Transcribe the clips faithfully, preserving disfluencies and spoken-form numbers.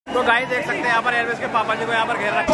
तो गाइस देख सकते हैं यहाँ पर एयरवेज के पापा जी को यहाँ पर घेर रखा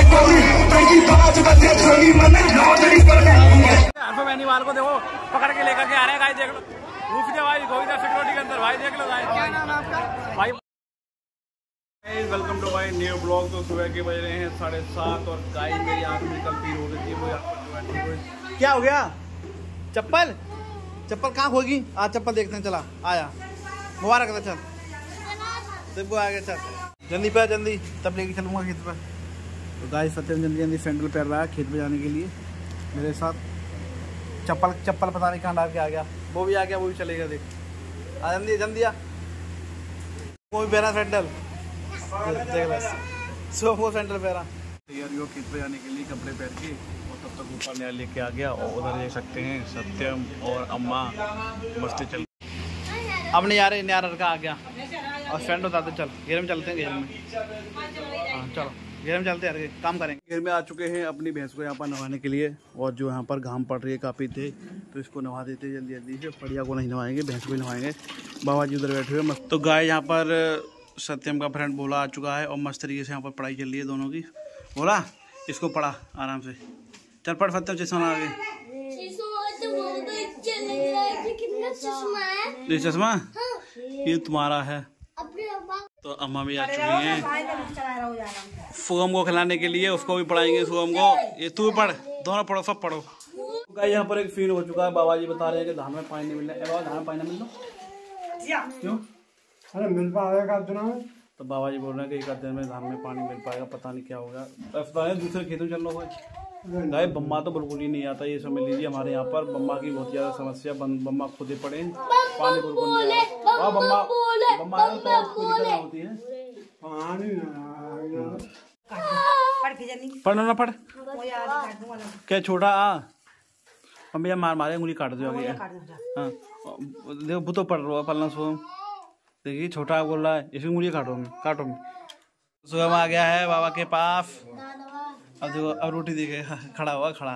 है। को देखो पकड़ के लेकर के आ रहे हैं गाइस, देख लो रूफ के भाई गोविंदा सिक्योरिटी के अंदर भाई, देख लो गाइस। क्या नाम है आपका भाई? Welcome to my new blog. तो सुबह के बज रहे हैं साढ़े सात और गाइस मेरी आँख में कल पीर हो रही थी, वो यहाँ क्या हो गया? चप्पल चप्पल कहाँ होगी? आज चप्पल देखते हैं, चला आया मुबारक था, चल सबको आ गया, चल जल्दी पे जल्दी, तब लेके चलूँगा खेत पर। तो गाइस सत्यम जल्दी जल्दी सैंडल पहन रहा है खेत पे जाने के लिए मेरे साथ। चप्पल चप्पल पता नहीं कहाँ डाल के आ गया, वो भी आ गया, वो भी चलेगा, देख आ जल्दी जल्दी आ, वो भी पहना सैंडल, देख बस सो वो सैंडल पहना। तैयारी हो खेत पे जाने के लिए कपड़े पहन के, और तब तक ऊपर नया लेके आ गया। और उधर देख सकते हैं सत्यम और अम्मा मस्ती चल। अब नहीं आ रहे, नया लड़का आ गया और फ्रेंड बताते चल घेर में चलते हैं, घेर में हाँ चलो घेर में चलते हैं, काम करेंगे। घेर में आ चुके हैं अपनी भैंस को यहाँ पर नहवाने के लिए, और जो यहाँ पर घाम पड़ रही है काफ़ी थे, तो इसको नहवा देते जल्दी जल्दी से। बढ़िया को नहीं नहवाएंगे, भैंस को ही नहवाएंगे। बाबा जी उधर बैठे हुए मस्त। तो गाय यहाँ पर सत्यम का फ्रेंड बोला आ चुका है और मस्त तरीके से यहाँ पर पढ़ाई चल रही है दोनों की। बोला इसको पढ़ा आराम से, चल पढ़ सत्यम चश्मा आगे। ये चश्मा ये तुम्हारा है। तो अम्मा भी आ चुकी हैं सुगम को खिलाने के लिए, उसको भी पढ़ाएंगे सुगम को। ये तू भी पढ़, दोनों पढ़ो, सब पढ़ो। गाइस यहाँ पर एक फील हो चुका है, बाबा जी बता रहे हैं कि धान में पानी नहीं मिल रहा है। धान में पानी नहीं मिल रहा क्यों? अरे मिल पाएगा में। तो बाबा जी बोल रहे हैं कि एक आध दिन में धान में पानी मिल पाएगा, पता नहीं क्या होगा। अब दूसरे खेतों चल लो गाय। बम्मा तो बिल्कुल ही नहीं आता, ये समझ लीजिए हमारे यहाँ पर बम्मा की बहुत ज्यादा समस्या। बम्मा खुद ही पड़े, पानी बिल्कुल नहीं आता। बम्मा बम्मा होती है पढ़ ना पढ़ क्या छोटा आ मम्मी मार मारे उंगली काट दो आगे। हाँ देखो वो तो पढ़ रहा है पलना सुगम, देखिए छोटा बोल रहा है, इसी उंगली काटो में काटो में। सुगम आ गया है बाबा के पास। अब देखो अब रोटी देखे खड़ा हुआ खड़ा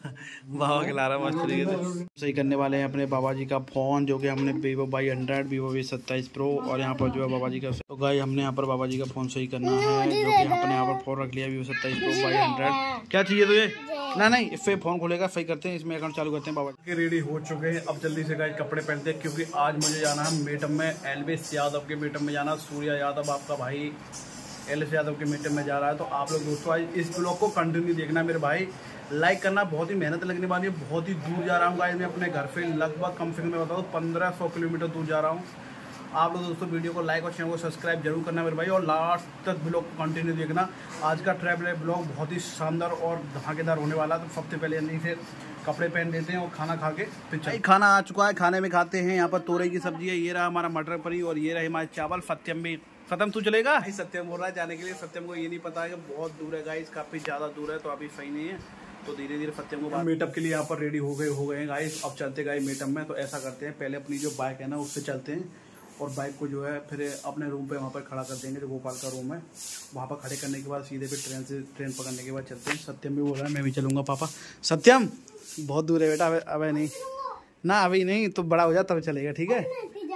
बाबा खिला रहा मस्त तरीके से। सही करने वाले हैं अपने बाबा जी का फोन, जो कि हमने Vivo Y hundred Vivo V सत्ताईस प्रो, और यहाँ पर जो है बाबा जी का। तो गाइस हमने यहाँ पर बाबा जी का फोन सही करना है, जो कि हमने यहाँ पर फोन रख लिया वीवो सत्ताईस प्रो वाई हंड्रेड। क्या चाहिए तुझे? ना नहीं इससे फोन खोलेगा, सही करते हैं, इसमें अकाउंट चालू करते हैं। बाबा जी रेडी हो चुके हैं, अब जल्दी से गाइस कपड़े पहनते हैं, क्योंकि आज मुझे जाना है मीटअप में। एलविस यादव के मीटअप में जाना। सूर्या यादव आपका भाई एलविस यादव के मीटअप में जा रहा है। तो आप लोग दोस्तों आज इस ब्लॉग को कंटिन्यू देखना मेरे भाई, लाइक करना। बहुत ही मेहनत लगने वाली है, बहुत ही दूर जा रहा हूँ गाइस मैं अपने घर से, लगभग कम से कम मैं बताऊँ पंद्रह सौ किलोमीटर दूर जा रहा हूँ। आप लोग दोस्तों वीडियो को लाइक और चैनल को सब्सक्राइब जरूर करना मेरे भाई, और लास्ट तक ब्लॉग को कंटिन्यू देखना। आज का ट्रैवल ब्लॉग बहुत ही शानदार और धमाकेदार होने वाला। तो सबसे पहले जल्दी से कपड़े पहन लेते हैं और खाना खा के फिर चलिए। खाना आ चुका है, खाने में खाते हैं। यहाँ पर तोरई की सब्जी है, ये रहा हमारा मटर पनीर, और ये रहे हमारे चावल। सत्यम भी सत्यम तू चलेगा? सत्यम बोल रहा है जाने के लिए। सत्यम को ये नहीं पता है कि बहुत दूर है गाइस, काफी ज्यादा दूर है, तो अभी सही नहीं है। तो धीरे धीरे सत्यम को मीटअप के लिए यहाँ पर रेडी हो गए हो गए हैं गाइस। अब चलते गए मीटअप में। तो ऐसा करते हैं पहले अपनी जो बाइक है ना उससे चलते हैं, और बाइक को जो है फिर अपने रूम पे वहाँ पर खड़ा कर देंगे, जो गोपाल का रूम है वहाँ पर खड़े करने के बाद सीधे फिर ट्रेन से ट्रेन पकड़ने के बाद चलते हैं। सत्यम भी बोल रहा है मैं भी चलूँगा पापा। सत्यम बहुत दूर है बेटा, अबे अबे नहीं ना, अभी नहीं, तो बड़ा हो जा तब चलेगा, ठीक है?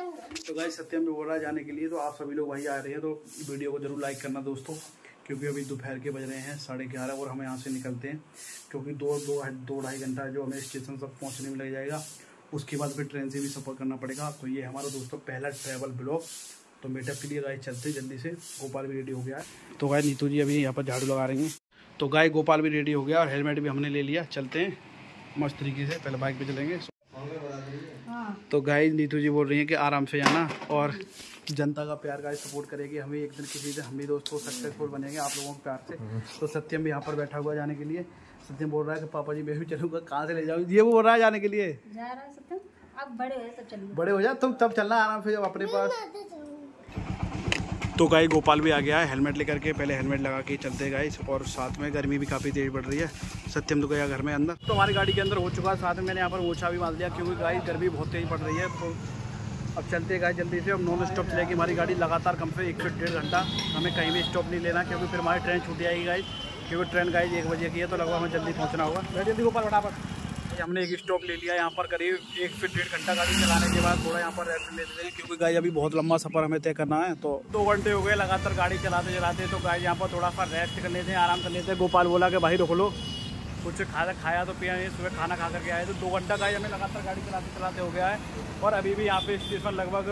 तो गाइस सत्यम भी बोल रहा है जाने के लिए, तो आप सभी लोग वहीं आ रहे हैं, तो वीडियो को जरूर लाइक करना दोस्तों, क्योंकि अभी दोपहर के बज रहे हैं साढ़े ग्यारह और हमें यहाँ से निकलते हैं, क्योंकि दो दो दो ढाई घंटा जो हमें स्टेशन तक पहुँचने में लग जाएगा। उसके बाद फिर ट्रेन से भी सफ़र करना पड़ेगा। तो ये हमारा दोस्तों पहला ट्रैवल ब्लॉग। तो मीटअप के लिए गाइस चलते जल्दी से। गोपाल भी रेडी हो गया है, तो गाइस नीतू जी अभी यहाँ पर झाड़ू लगा रही हैं। तो गाय गोपाल भी रेडी हो गया और हेलमेट भी हमने ले लिया। चलते हैं मस्त तरीके से, पहले बाइक पे चलेंगे। तो गाय नीतू जी बोल रही हैं कि आराम से जाना, और जनता का प्यार गाइस सपोर्ट करेगी हमें, एक दिन किसी दिन हम भी दोस्तों सक्सेसफुल बनेंगे आप लोगों के प्यार से। तो सत्यम भी यहाँ पर बैठा हुआ जाने के लिए। सत्यम बोल रहा है कि पापा जी मैं भी चलूँगा, कहाँ से ले जाऊँ? ये वो बोल रहा है जाने के लिए। जा रहा है सत्यम, अब बड़े हो जाए तब चलेंगे। बड़े हो जाए तुम तब चलना आराम से जब अपने पास। तो गाय गोपाल भी आ गया है हेलमेट लेकर के, पहले हेलमेट लगा के चलते गाइस। और साथ में गर्मी भी काफ़ी तेज बढ़ रही है। सत्यम तो गया घर में अंदर, तो हमारी गाड़ी के अंदर हो चुका है। साथ में मैंने यहाँ पर मोछा भी बांध लिया, क्योंकि गाय गर्मी बहुत तेज पड़ रही है। तो अब चलते गाय जल्दी से। अब नॉन स्टॉप चलेगी हमारी गाड़ी लगातार, कम से एक से डेढ़ घंटा हमें कहीं भी स्टॉप नहीं लेना, क्योंकि फिर हमारी ट्रेन छूट जाएगी गाइस। क्योंकि ट्रेन गाइस एक बजे की है, तो लगभग हमें जल्दी पहुँचना होगा। जल्दी गोपाल फटाफट हमने एक स्टॉप ले लिया यहाँ पर, करीब एक फिर डेढ़ घंटा गाड़ी चलाने के बाद थोड़ा यहाँ पर रेस्ट लेते हैं, क्योंकि गाइस अभी बहुत लंबा सफर हमें तय करना है। तो दो घंटे हो गए लगातार गाड़ी चलाते चलाते, तो गाइस यहाँ पर थोड़ा सा रेस्ट कर लेते हैं, आराम कर लेते हैं। गोपाल बोला कि भाई रोक लो, कुछ खाया खाया तो पिया नहीं, सुबह खाना खा करके आए। तो दो घंटा गाइस हमें लगातार गाड़ी चलाते चलाते हो गया है, और अभी भी यहाँ पे स्टेशन लगभग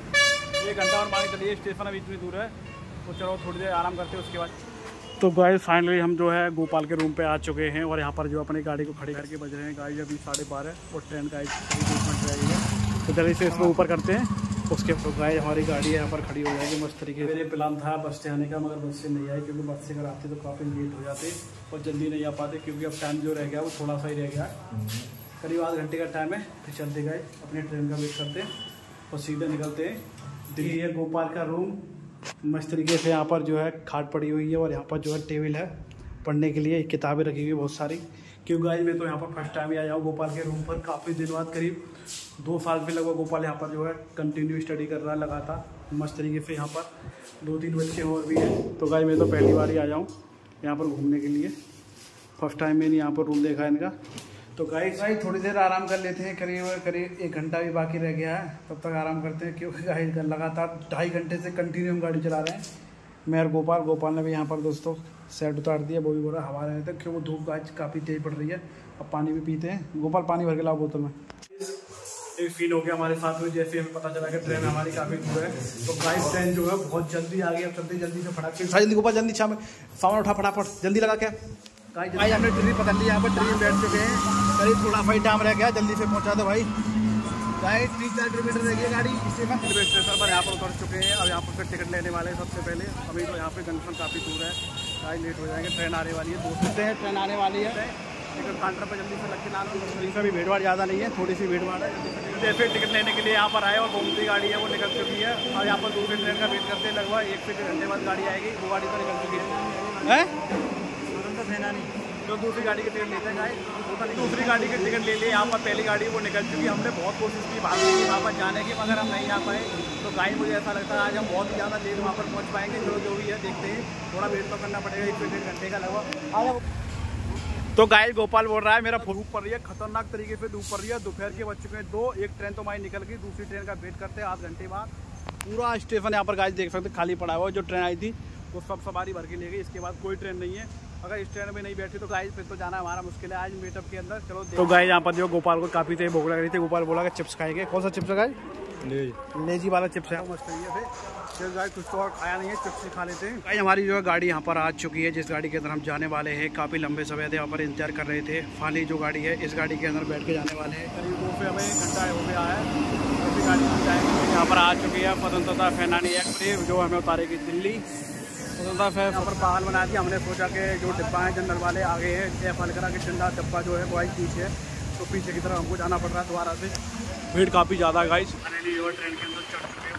एक घंटा और मान के चलिए, स्टेशन अभी इतनी दूर है। तो चलो थोड़ी देर आराम करते हैं उसके बाद। तो गाइस फाइनली हम जो है गोपाल के रूम पे आ चुके हैं, और यहाँ पर जो अपनी गाड़ी को खड़ी करके बज रहे हैं गाइस अभी साढ़े बारह, और ट्रेन का एक मिनट रह गई है। तो जल्दी से इसको ऊपर करते हैं, उसके तो गाइस हमारी गाड़ी यहाँ पर खड़ी हो जाएगी मस्त तरीके से। मेरे प्लान था बस से आने का, मगर बस से नहीं आए, क्योंकि बस से अगर आते तो काफ़ी लेट हो जाते और जल्दी नहीं आ पाते, क्योंकि अब टाइम जो रह गया वो थोड़ा सा ही रह गया, करीब आध घंटे का टाइम है। फिर चलते गए अपने ट्रेन का वेट करते हैं और सीधे निकलते हैं दिल्ली। है गोपाल का रूम मस्त तरीके से, यहाँ पर जो है खाट पड़ी हुई है, और यहाँ पर जो है टेबल है पढ़ने के लिए, किताबें रखी हुई बहुत सारी। क्योंकि गाइस मैं तो यहाँ पर फर्स्ट टाइम ही आया हूँ गोपाल के रूम पर, काफ़ी दिन बाद, करीब दो साल से लगभग गोपाल यहाँ पर जो है कंटिन्यू स्टडी कर रहा है लगातार मस्त तरीके से। यहाँ पर दो तीन बच्चे और भी हैं। तो गाइस मैं तो पहली बार ही आया हूँ यहाँ पर घूमने के लिए, फर्स्ट टाइम मैंने यहाँ पर रूम देखा है इनका। तो गाइस गाइस थोड़ी देर आराम कर लेते हैं, करीब करीब एक घंटा भी बाकी रह गया है, तब तक आराम करते हैं, क्योंकि गाइस लगातार ढाई घंटे से कंटिन्यू हम गाड़ी चला रहे हैं, मैं और गोपाल। गोपाल ने भी यहाँ पर दोस्तों सेट उतार दिया, वो भी बोला हवा रहे थे, क्योंकि वो धूप गाइस काफ़ी तेज पड़ रही है। अब पानी भी पीते हैं, गोपाल पानी भर के लाओ बोतल में। एक सीन हो गया हमारे साथ में, जैसे हमें पता चला कि ट्रेन हमारी काफ़ी दूर है। तो गाइस ट्रेन जो है बहुत जल्दी आ गई, अब चलते जल्दी से फटाक से जल्दी गोपाल जल्दी शाम सामान उठा फटाफट जल्दी लगा क्या। गाइस भाई हमने ट्रेन पकड़ ली, यहाँ पर ट्रेन बैठ चुके हैं, करीब थोड़ा भाई टाइम रह गया, जल्दी से पहुँचा दो भाई। गाइस तीन चार किलोमीटर रह गई गाड़ी स्टेशन रेलवे स्टेशन पर, यहाँ पर उतर चुके हैं। अब यहाँ पर फिर टिकट लेने वाले हैं सबसे पहले। अभी तो यहाँ पे जंक्शन काफ़ी दूर है, गाइस लेट हो जाएंगे, ट्रेन आने वाली है, दोस्तों से ट्रेन आने वाली है। टिकट काउंटर पर जल्दी से लग के नाम से भी भीड़ भाड़ ज़्यादा नहीं है, थोड़ी सी भीड़ भाड़ है। जैसे टिकट लेने के लिए यहाँ पर आए, और घूमती गाड़ी है वो निकल चुकी है, और यहाँ पर दूसरी ट्रेन का वेट करते हैं, लगभग एक से डेढ़ घंटे बाद गाड़ी आएगी, वो गाड़ी तो निकल चुकी है। सुरेंद्र सेनानी जो दूसरी गाड़ी की टिकट लेते हैं गाइस, दूसरी गाड़ी की टिकट ले लिए, यहाँ पर पहली गाड़ी वो निकल चुकी है। हमने बहुत कोशिश की भागने की वहाँ पर जाने की, मगर हम नहीं आ पाए। तो गाइस मुझे ऐसा लगता है आज हम बहुत ही ज़्यादा लेट वहाँ पर पहुँच पाएंगे, जो जो भी है देखते हैं, थोड़ा वेट तो करना पड़ेगा, एक से डेढ़ घंटे का लगभग। तो गाइस गोपाल बोल रहा है मेरा धूप पड़ रही है, खतरनाक तरीके से धूप पड़ रही है, दोपहर के बज चुके हैं दो, एक ट्रेन तो हमारी निकल गई, दूसरी ट्रेन का वेट करते हैं आध घंटे बाद। पूरा स्टेशन यहाँ पर गाइस देख सकते खाली पड़ा हुआ है, जो ट्रेन आई थी वो सब सवारी भर के ले गई, इसके बाद कोई ट्रेन नहीं है। अगर इस ट्रेन में नहीं बैठी तो गाइस फिर तो जाना हमारा मुश्किल है आज मीटअप के अंदर। चलो तो गाइस यहाँ पर जो गोपाल को काफ़ी तेज भूख लग रही थी, गोपाल बोला कि चिप्स खाएंगे। कौन सा चिप्स है गाइस? लेजी वाला चिप्स है, मस्त तरीके से। फिर गाइस कुछ तो और खाया नहीं है, चिप्स ही खा लेते हैं। गाइस हमारी जो है गाड़ी यहाँ पर आ चुकी है, जिस गाड़ी के अंदर हम जाने वाले हैं। काफ़ी लंबे समय से यहाँ पर इंतजार कर रहे थे, फाइनली जो गाड़ी है इस गाड़ी के अंदर बैठ के जाने वाले हैं। करीब दो से हमें एक घंटा हो गया है, तो गाड़ी में जाएंगे। यहाँ पर आ चुकी है स्वतंत्रता सेनानी एक्सप्रेस, जो हमें उतारेगी दिल्ली। स्वतंत्रता से यहाँ पर बाहर बना दिया, हमने सोचा कि जो डिब्बा है जनरल वाले आगे है, एफ अलकरा के ठंडा डब्बा जो है वो आई पीछे है, तो पीछे की तरफ हमको जाना पड़ रहा है दोबारा से। भीड़ काफ़ी ज़्यादा है गाइस, फाइनली जो है ट्रेन के अंदर चढ़ चुके हैं,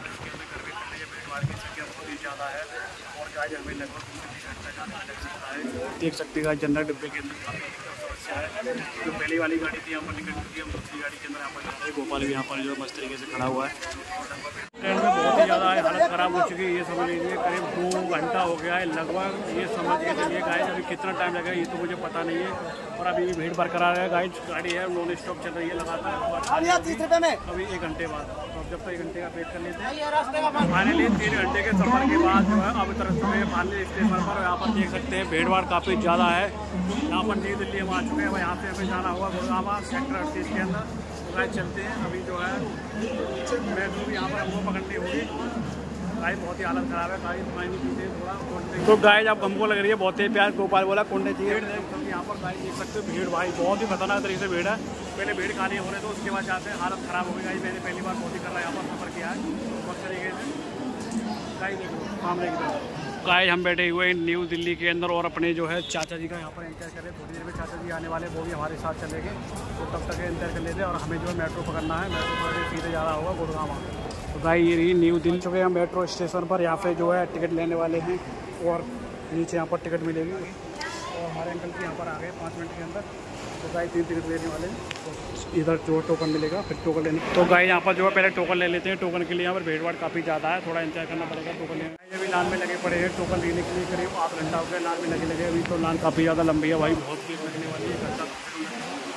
बहुत ही ज़्यादा है, और गाइस हमें लगभग घंटा जाना लग सकता है। देख सकते हैं जनरल डिब्बे के अंदर काफ़ी समस्या है। जो पहली वाली गाड़ी थी यहाँ पर निकल चुकी है, हम दूसरी गाड़ी के अंदर यहाँ पर जा रहे हैं। गोपाल भी यहाँ पर जो मस्त तरीके से खड़ा हुआ है। ट्रेन में बहुत ही ज़्यादा हालत ख़राब हो चुकी है, ये समझ लीजिए करीब दो घंटा हो गया है लगभग, ये समझ के चलिए गाइस। अभी कितना टाइम लगेगा ये तो मुझे पता नहीं है, और अभी भी भीड़ बरकरार है गाइस। गाड़ी है नॉन स्टॉप चल रही है लगातार, अभी एक घंटे बाद। तो अब जब तक एक घंटे का वेट कर लेते हैं। फाइनली तीन घंटे के सफर के बाद जो है अब तरफ चुके हैं फाइनली स्टेशन पर। यहाँ पर देख सकते हैं भीड़ भाड़ काफ़ी ज़्यादा है। यहाँ पर नई दिल्ली हम आ चुके हैं, यहाँ से हमें जाना होगा गुड़गांव सेक्टर अड़तीस के अंदर। तो गाइस चलते हैं, अभी जो है मेट्रो भी यहाँ पर हमको पकड़नी होगी। गाइस बहुत ही हालत ख़राब है, गाइस पानी पीते थोड़ा। तो गाइस अब हमको लग रही है बहुत ही प्यार, गोपाल बोला कोंडे चाहिए। यहाँ पर गाइस देख सकते हो भीड़ भाई बहुत ही खतरनाक तरीके से भीड़ है। पहले भीड़ खाली हो रहे तो उसके बाद जाते हैं, हालत ख़राब हो गई गाइस। मैंने पहली बार बहुत ही कर रहा है यहाँ पर सफ़र किया है बहुत तरीके से। गाइस देखो सामने की तरफ गाइस हम बैठे हुए हैं न्यू दिल्ली के अंदर, और अपने जो है चाचा जी का यहाँ पर एंटर कर रहे हैं। थोड़ी देर में चाचा जी आने वाले, वो भी हमारे साथ चले गए, तो तब तक एंटर कर लेते हैं। और हमें जो है मेट्रो पकड़ना है, मेट्रो पकड़ सीधे जा रहा होगा गुड़गांव। तो गाइस ये रही न्यू दिल्ली चुके हैं मेट्रो स्टेशन पर। यहाँ पे जो है टिकट लेने वाले हैं, और नीचे यहाँ पर टिकट मिलेगी, और हमारे अंकल की यहाँ पर आ गए पाँच मिनट के अंदर। तो गाइस तीन टिकट लेने वाले हैं, तो इधर जो टोकन मिलेगा फिर टोकन लेने। तो गाइस यहाँ पर जो है पहले टोकन ले लेते हैं। टोकन के लिए यहाँ पर भीड़ भाड़ काफ़ी ज़्यादा है, थोड़ा इंतजार करना पड़ेगा टोकन लेने। अभी लाइन में लगे पड़े हैं टोकन लेने के लिए, करीब आध घंटा हो गया लाइन में लगे लगे। अभी तो लाइन काफ़ी ज़्यादा लंबी है भाई, बहुत भीड़ लगने वाली है। घंटा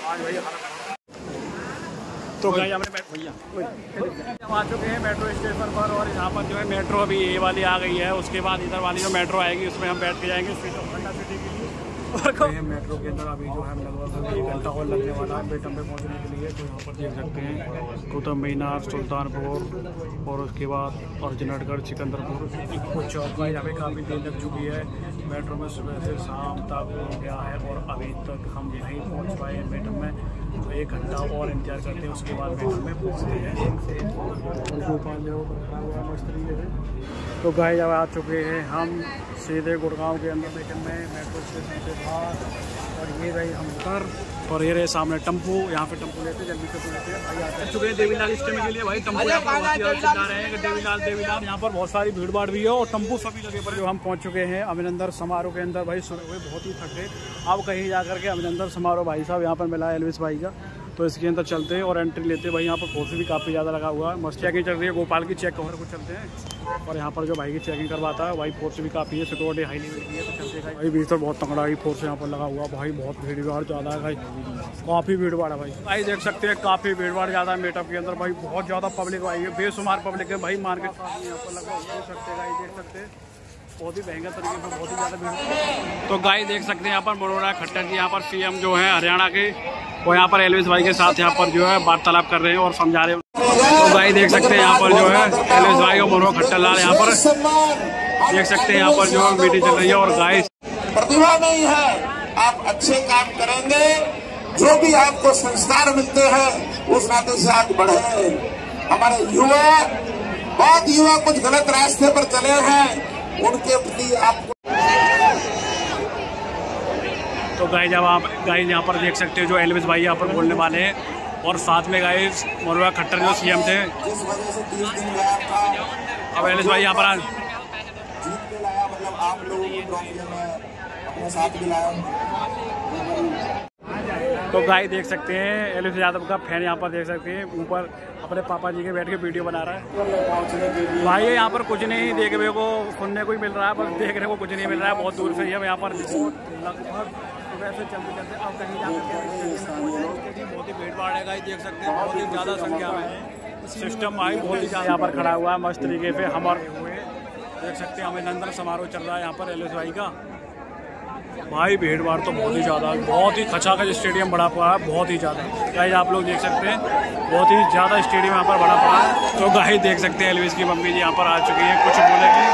तो भाई हमने भैया हम आ चुके हैं मेट्रो स्टेशन पर और यहाँ पर जो है मेट्रो अभी ये वाली आ गई है। उसके बाद इधर वाली जो मेट्रो आएगी उसमें हम बैठ के जाएंगे ठंडा सिटी के लिए। और मेट्रो के अंदर अभी जो है लगभग एक घंटा और लगने वाला है बेटम पे पहुँचने के लिए। तो यहाँ पर देख सकते हैं कुतुब मीनार, सुल्तानपुर और उसके बाद अर्जुनगढ़, सिकंदरपुर कुछ चौक। यहाँ पे काफ़ी देर लग चुकी है मेट्रो में, सुबह से शाम तक हो गया है और अभी तक हम नहीं पहुँच पाए हैं बेटम में। तो एक घंटा और इंतजार करते हैं, उसके बाद बेटम में पहुँचते हैं। मस्त तरीके से तो गाइस अब आ चुके हैं हम सीधे गुड़गांव के अंदर बेटम में मेट्रो स्टेशन से बाहर। और ये रही हम उतर और ये रहे सामने टम्पू। यहाँ पे टम्पू लेते जल्दी से लेते हैं। चुके हैं देवीलाल स्टेशन के लिए भाई। टम्पू यहाँ पर चिल्ला रहे हैं कि देवीलाल देवीलाल। यहाँ पर बहुत सारी भीड़ भाड़ भी है और टम्पू सभी जगह पर जो हम पहुँच चुके हैं अभिनंदन समारोह के अंदर। भाई सुबह हुए बहुत ही थक गए। अब कहीं जा करके अभिनंदन समारोह भाई साहब यहाँ पर मिला है एलविस भाई का। तो इसके अंदर चलते हैं और एंट्री लेते हैं। भाई यहाँ पर फोर्स भी काफ़ी ज़्यादा लगा हुआ है। मस्त चेकिंग चल रही है। गोपाल की चेक कवर को चलते हैं और यहाँ पर जो भाई की चेकिंग करवाता है भाई फोर्स भी काफ़ी है। सिक्योरिटी हाई लेवल की है। तो चलते हैं भाई। भीड़ तो बहुत तगड़ा है फोर्स यहाँ पर लगा हुआ भाई। बहुत भीड़ भाड़ ज़्यादा है भाई, काफ़ी भीड़ भाड़ है भाई। भाई देख सकते हैं काफ़ी भीड़ भाड़ ज़्यादा है मेटअप के अंदर भाई। बहुत ज़्यादा पब्लिक आई है, बेशुमार पब्लिक है भाई। मार्केट यहाँ पर लगा देख सकते हैं भाई, देख सकते हैं बहुत ही महंगा तरीके से बहुत ही ज़्यादा भीड़। तो गाइस देख सकते हैं यहाँ पर मनोहर खट्टर जी यहाँ पर सीएम जो है हरियाणा के, वो यहाँ पर एलविस भाई के साथ यहाँ पर जो है वार्तालाप कर रहे हैं और समझा रहे हैं। तो गाइस देख सकते हैं यहाँ पर जो है एलविस भाई और मनोहर खट्टर लाल यहाँ पर देख सकते हैं यहाँ पर जो है मीटिंग चल रही है। और गाइस प्रतिभा नहीं है, आप अच्छे काम करेंगे, जो भी आपको संस्कार मिलते हैं उस नाते से आगे बढ़े। हमारे युवा, बहुत युवा कुछ गलत रास्ते पर चले हैं, उनके प्रति आपको। तो गाइस जब आप गाइस यहाँ पर देख सकते हो जो एलविस भाई यहाँ पर बोलने वाले हैं और साथ में गाइस मनोहर खट्टर जो सीएम थे। जिस वजह से तीस दिन गया था, अब एलविस भाई यहाँ पर आज जीत के लाया, मतलब आप लोगों को ट्रॉफी में अपने साथ भी लाया। तो गाइस देख सकते हैं एलविस यादव का फैन यहाँ पर देख सकते हैं ऊपर अपने पापा जी के बैठ के वीडियो बना रहा है भाई। यहाँ पर कुछ नहीं देखने को सुनने को ही मिल रहा है, बस देखने को कुछ नहीं मिल रहा है। बहुत दूर से ही हम यहाँ पर लगभग सुबह से चलते चलते अब कहीं जाकर बहुत ही भीड़ भाड़ है गाइस देख सकते हैं। बहुत ही ज़्यादा संख्या में सिस्टम भाई बहुत ही ज़्यादा यहाँ पर खड़ा हुआ है मस्त तरीके से। हम और हुए देख सकते हैं अभिनंदन समारोह चल रहा है यहाँ पर एलविस भाई का। भाई भीड़ भाड़ तो बहुत ही ज़्यादा, बहुत ही खचाखच स्टेडियम बड़ा पड़ा है, बहुत ही ज़्यादा गाइस आप लोग देख सकते हैं। बहुत ही ज़्यादा स्टेडियम यहाँ पर बड़ा पड़ा है। तो गाइस देख सकते हैं एलविस की मम्मी जी यहाँ पर आ चुकी है, कुछ बोलेंगे।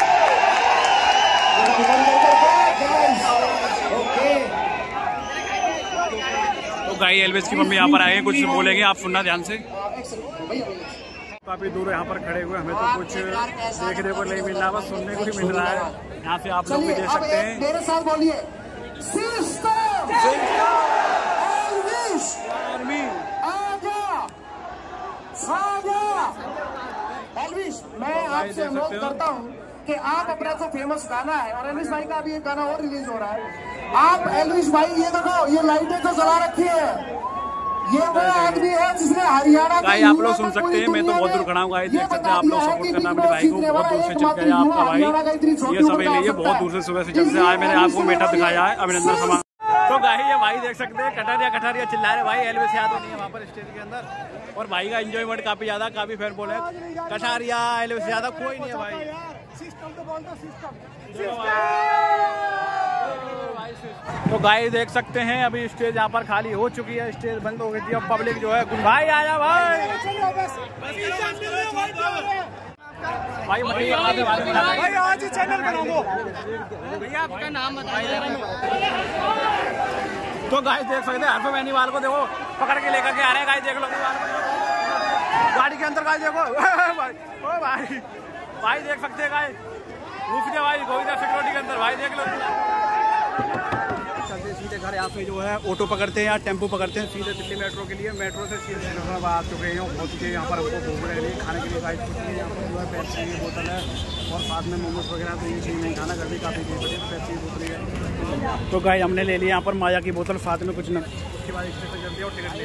तो गाइस एलविस की मम्मी यहाँ पर आए हैं, कुछ बोलेंगे, आप सुनना ध्यान से। काफ़ी दूर यहाँ पर खड़े हुए, हमें तो कुछ देखने को नहीं मिल रहा, बस सुनने को ही मिल रहा है। यहाँ से आप लोग भी देख सकते हैं। मेरे साथ बोलिए, एलविस, मैं आपसे अनुरोध करता हूँ कि आप अपना जो फेमस गाना है और एलविस भाई का अभी एक गाना और रिलीज हो रहा है, आप एलविस भाई ये देखो ये लाइटें जो जला रखी है, ये वो आदमी है जिसने हरियाणा का आप लोग सुन सकते हैं। मैं तो बहुत दूर खड़ा हूँ गाइस, देख सकते हैं आप लोग सपोर्ट करना अपने भाई को। बहुत दूर से चल गया आपका भाई, ये सभी लिए बहुत दूर से सुबह से जब से आए मैंने आपको मेटअप दिखाया है अभिनंदन समारोह। तो गाइस ये भाई देख सकते हैं कटारिया कटारिया चिल्ला रहे भाई। एलविस यादव नहीं है वहाँ पर स्टेज के अंदर और भाई का एंजॉयमेंट काफी ज्यादा, काफी फैन बोले कटारिया एलविस यादव कोई नहीं है भाई। तो गाइस देख सकते हैं अभी स्टेज यहाँ पर खाली हो चुकी है, स्टेज बंद हो गई थी। अब पब्लिक जो है भाई आया भाई भाई भाई आज ही चैनल बना दो भैया, आपका नाम बताइए। तो गाइस देख सकते हैं हरफे बेनीवाल को देखो पकड़ के लेकर के आ रहे हैं गाइस, देख लो गाड़ी के अंदर गाइस देखो भाई ओ भाई भाई देख सकते हैं गाइस रूफ दे भाई गोविंदा सिक्योरिटी के अंदर भाई देख लो। चलते सीधे घर यहाँ पे जो है ऑटो पकड़ते हैं या टेम्पो पकड़ते हैं सीधे दिल्ली मेट्रो के लिए। मेट्रो से सीधे आ चुके हैं, बहुत चुके हैं यहाँ पर हमको भूख लग रही है खाने के लिए गाइस कुछ नहीं। यहाँ पर जो है पेप्सी की बोतल है और साथ में मोमोज वगैरह, तो ये चीज़ नहीं खाना, घर भी काफ़ी देर बजे पेप्सी की बोतल है। तो गाइस हमने ले लिया यहाँ पर माया की बोतल, साथ में कुछ न उसके बाद स्टेशन जल्दी और टिकट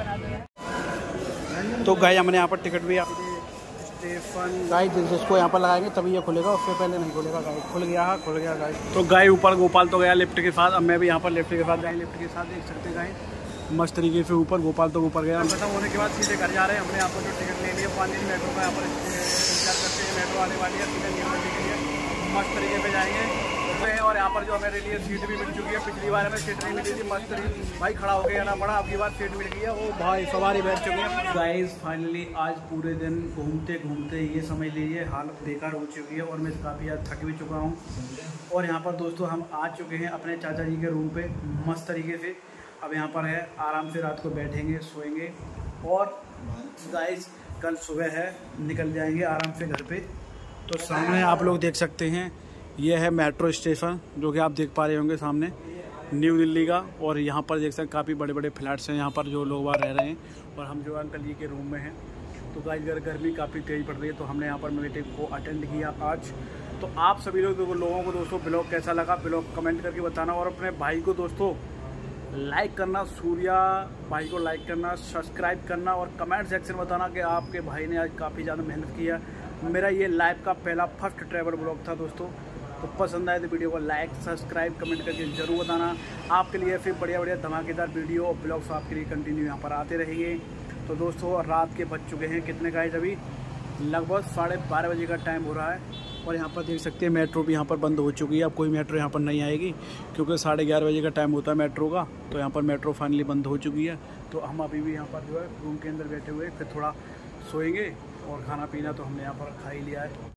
ले। तो गाइस हमने यहाँ पर टिकट भी स्टेशन गाइस जिसको यहाँ पर लगाएंगे तभी ये खुलेगा, उससे पहले नहीं खुलेगा गाइस। खुल गया है खुल गया गाइस। तो गाइस ऊपर गोपाल तो गया लिफ्ट के साथ, अब मैं भी यहाँ पर लिफ्ट के साथ गाइस लिफ्ट के साथ देख सकते हैं गाइस मस्त तरीके से ऊपर भोपाल तक ऊपर गया। खत्म होने के बाद सीधे घर जा रहे हैं। हमने यहाँ पर जो टिकट ले लिया पाँच दिन मेट्रो का, यहाँ पर इंतजार करते हैं मेट्रो आने वाली है सीधे न्यू दिल्ली के लिए। मस्त तरीके से जाएंगे और यहाँ पर जो हमारे लिए सीट भी मिल चुकी है। पिछली बार हमें सीट नहीं मिली थी, मस्त तरीके भाई खड़ा हो गया ना पड़ा, अब की बार सीट मिल गई है। वो भाई सवारी बैठ चुके हैं। गाइस फाइनली आज पूरे दिन घूमते घूमते ये समझ लीजिए हालत बेकार हो चुकी है और मैं काफ़ी ज़्यादा थक भी चुका हूँ। और यहाँ पर दोस्तों हम आ चुके हैं अपने चाचा जी के रूम पे मस्त तरीके से। अब यहाँ पर है आराम से रात को बैठेंगे सोएंगे और गाइस कल सुबह है निकल जाएंगे आराम से घर पे। तो सामने आप लोग देख सकते हैं ये है मेट्रो स्टेशन जो कि आप देख पा रहे होंगे सामने न्यू दिल्ली का। और यहाँ पर देख सकते हैं काफ़ी बड़े बड़े फ्लैट्स हैं यहाँ पर जो लोग वहाँ रह रहे हैं और हम जो अंकल जी के रूम में हैं। तो गाइस घर गर्मी काफ़ी तेज़ पड़ रही है तो हमने यहाँ पर मीटिंग को अटेंड किया आज। तो आप सभी लोग लोगों को दोस्तों ब्लॉग कैसा लगा ब्लॉग कमेंट करके बताना और अपने भाई को दोस्तों लाइक करना, सूर्या भाई को लाइक करना, सब्सक्राइब करना और कमेंट सेक्शन में बताना कि आपके भाई ने आज काफ़ी ज़्यादा मेहनत किया। मेरा ये लाइव का पहला फर्स्ट ट्रैवल ब्लॉग था दोस्तों। तो पसंद आए तो वीडियो को लाइक सब्सक्राइब कमेंट करके ज़रूर बताना। आपके लिए फिर बढ़िया बढ़िया धमाकेदार वीडियो और ब्लॉग्स आपके लिए कंटिन्यू यहाँ पर आते रहेंगे। तो दोस्तों रात के बज चुके हैं कितने का है अभी लगभग साढ़े बारह बजे का टाइम हो रहा है। और यहाँ पर देख सकते हैं मेट्रो भी यहाँ पर बंद हो चुकी है। अब कोई मेट्रो यहाँ पर नहीं आएगी क्योंकि साढ़े ग्यारह बजे का टाइम होता है मेट्रो का। तो यहाँ पर मेट्रो फाइनली बंद हो चुकी है। तो हम अभी भी यहाँ पर जो है रूम के अंदर बैठे हुए फिर थोड़ा सोएंगे और खाना पीना तो हमने यहाँ पर खा ही लिया है।